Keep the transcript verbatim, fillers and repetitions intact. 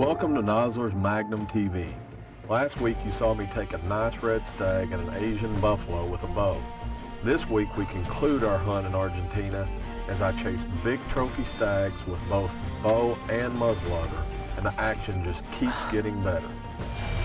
Welcome to Nosler's Magnum T V. Last week you saw me take a nice red stag and an Asian buffalo with a bow. This week we conclude our hunt in Argentina as I chase big trophy stags with both bow and muzzleloader, and the action just keeps getting better.